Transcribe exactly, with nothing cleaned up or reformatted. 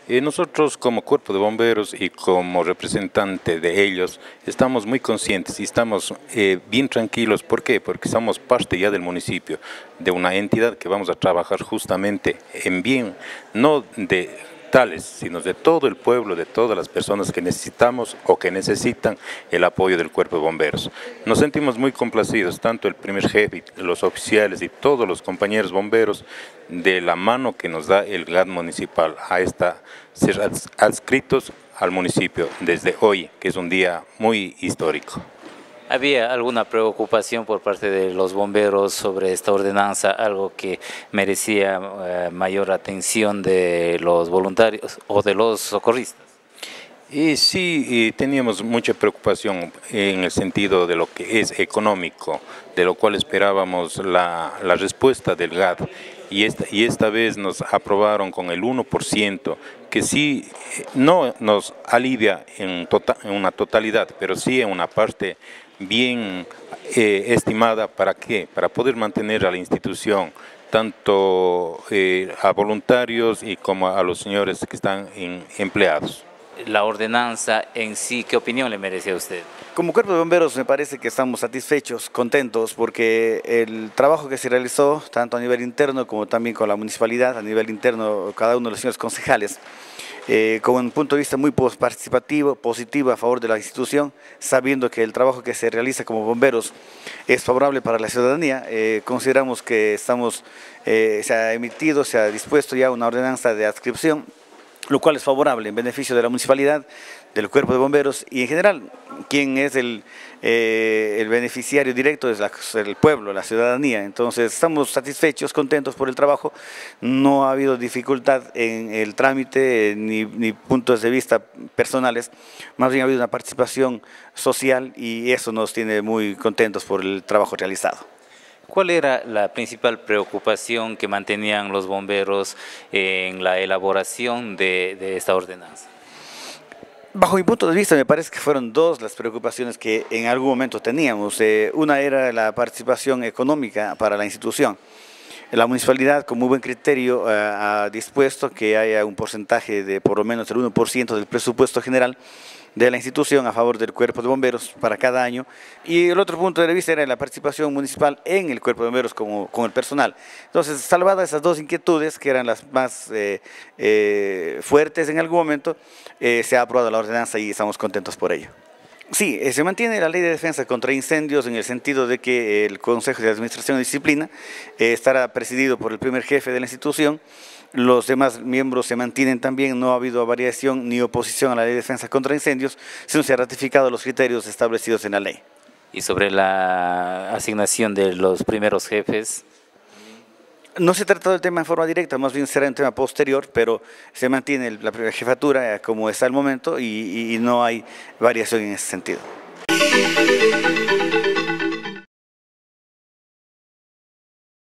Eh, nosotros como Cuerpo de Bomberos y como representante de ellos estamos muy conscientes y estamos eh, bien tranquilos. ¿Por qué? Porque somos parte ya del municipio, de una entidad que vamos a trabajar justamente en bien, no de tales, sino de todo el pueblo, de todas las personas que necesitamos o que necesitan el apoyo del Cuerpo de Bomberos. Nos sentimos muy complacidos, tanto el primer jefe, los oficiales y todos los compañeros bomberos, de la mano que nos da el G A D municipal a esta, ser adscritos al municipio desde hoy, que es un día muy histórico. ¿Había alguna preocupación por parte de los bomberos sobre esta ordenanza, algo que merecía eh, mayor atención de los voluntarios o de los socorristas? Y sí, y teníamos mucha preocupación en el sentido de lo que es económico, de lo cual esperábamos la, la respuesta del G A D. Y esta, y esta vez nos aprobaron con el uno por ciento, que sí no nos alivia en, tota, en una totalidad, pero sí en una parte bien eh, estimada. ¿Para qué? Para poder mantener a la institución, tanto eh, a voluntarios y como a los señores que están en, empleados. La ordenanza en sí, ¿qué opinión le merece a usted? Como Cuerpo de Bomberos me parece que estamos satisfechos, contentos, porque el trabajo que se realizó, tanto a nivel interno como también con la municipalidad, a nivel interno cada uno de los señores concejales, eh, con un punto de vista muy participativo, positivo a favor de la institución, sabiendo que el trabajo que se realiza como bomberos es favorable para la ciudadanía, eh, consideramos que estamos, eh, se ha emitido, se ha dispuesto ya una ordenanza de adscripción, lo cual es favorable en beneficio de la municipalidad, del Cuerpo de Bomberos y en general, quien es el, eh, el beneficiario directo es la, el pueblo, la ciudadanía. Entonces estamos satisfechos, contentos por el trabajo, no ha habido dificultad en el trámite ni, ni puntos de vista personales, más bien ha habido una participación social y eso nos tiene muy contentos por el trabajo realizado. ¿Cuál era la principal preocupación que mantenían los bomberos en la elaboración de, de esta ordenanza? Bajo mi punto de vista me parece que fueron dos las preocupaciones que en algún momento teníamos. Eh, una era la participación económica para la institución. La municipalidad con muy buen criterio eh, ha dispuesto que haya un porcentaje de por lo menos el uno por ciento del presupuesto general de la institución a favor del Cuerpo de Bomberos para cada año, y el otro punto de vista era la participación municipal en el Cuerpo de Bomberos como, con el personal. Entonces, salvadas esas dos inquietudes, que eran las más eh, eh, fuertes en algún momento, eh, se ha aprobado la ordenanza y estamos contentos por ello. Sí, eh, se mantiene la ley de defensa contra incendios en el sentido de que el Consejo de Administración y Disciplina eh, estará presidido por el primer jefe de la institución. Los demás miembros se mantienen también, no ha habido variación ni oposición a la ley de defensa contra incendios, sino se han ratificado los criterios establecidos en la ley. ¿Y sobre la asignación de los primeros jefes? No se ha tratado el tema en forma directa, más bien será un tema posterior, pero se mantiene la primera jefatura como está al momento y, y no hay variación en ese sentido.